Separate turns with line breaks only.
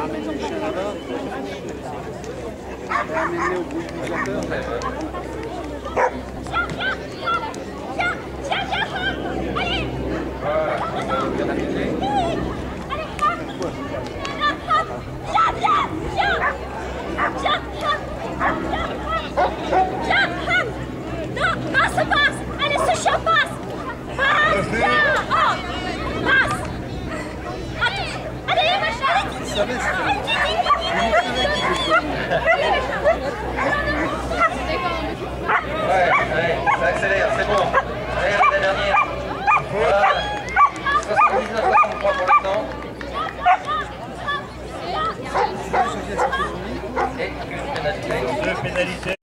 Ouais, allez, ça accélère, c'est bon. Allez, la dernière. Voilà. 79-63 pour le temps. Et une pénalité.